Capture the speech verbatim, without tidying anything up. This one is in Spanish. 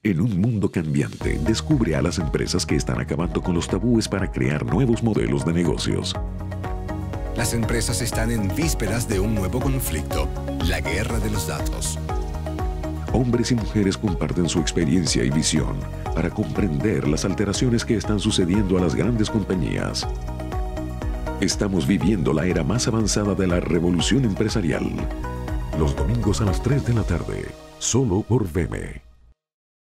En un mundo cambiante, descubre a las empresas que están acabando con los tabúes para crear nuevos modelos de negocios. Las empresas están en vísperas de un nuevo conflicto, la guerra de los datos. Hombres y mujeres comparten su experiencia y visión para comprender las alteraciones que están sucediendo a las grandes compañías. Estamos viviendo la era más avanzada de la revolución empresarial. Los domingos a las tres de la tarde, solo por V M.